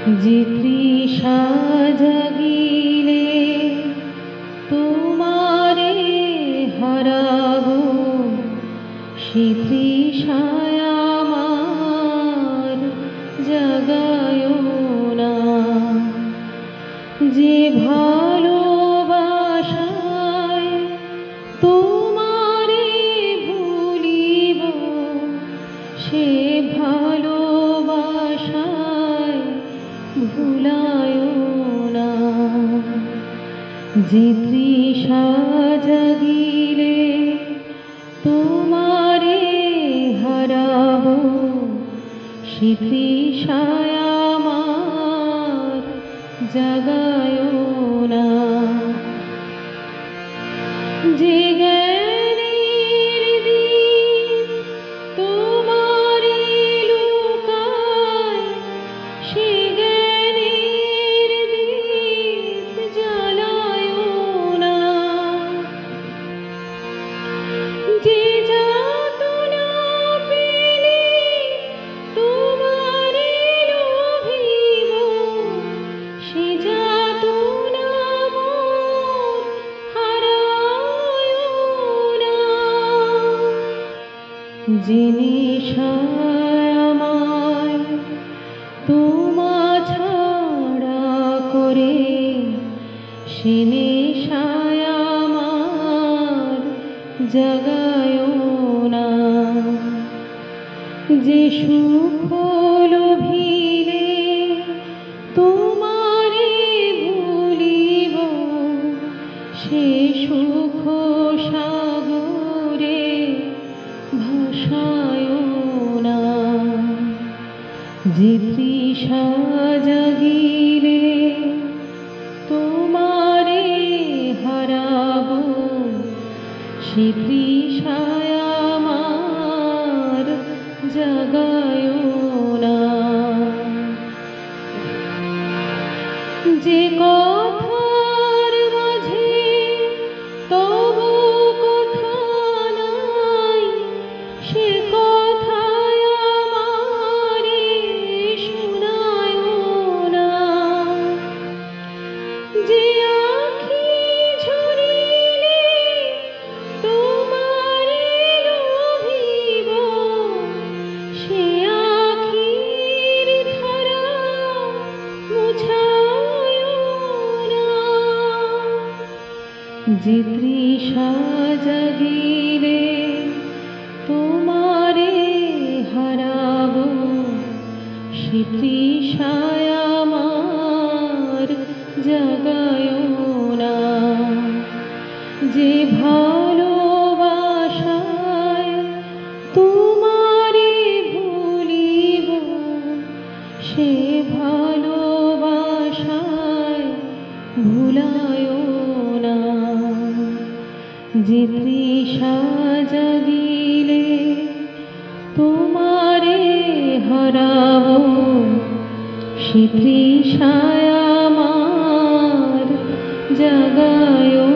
যে তৃষা জাগিলে তোমারে হারাবো, সে তৃষায় আমার জাগায়ো না। যে ভালোবাসায় তোমারে ভুলিব, সে ভালোবাসায় ভুলায়ো না। যে তৃষা জাগিলে তোমারে হারাবো, সে তৃষায় আমার জাগায়ো না। যে জ্ঞানের দীপ তোমারে লুকায়, সে জ্ঞানের দীপ জ্বালায়ো না। যে যাতনা পেলে তোমারে লোভিব, সে যাতনা মোর হারায়ো না। যে নেশায় আমায় তোমা ছাড়া করে, সে নেশায় আমার জাগায়ো না। যে সুখ লোভিলে তোমারে ভুলিব, সে সুখ সাগরে ভাসায়ো না। যে তৃষা জাগিলে তোমারে হারাবো, সে তৃষায় আমার জাগায়ো না। যে কথার মাঝে তবু কথা নাই, সে কথায় আমারে শোনায়ো না। যে আঁখি ঝরিলে তোমারে লোভিব, সে আঁখির ধারা মুছায়ো না। যে তৃষা জাগিলে তোমারে হারাবো, সে তৃষায় আমার জাগায়ো না। যে ভালোবাসায় তোমারে ভুলিব, সে ভালোবাসায় ভুলায়ো না। যে তৃষা জাগিলে তোমারে হারাবো, সে তৃষায় আমার জাগায়ো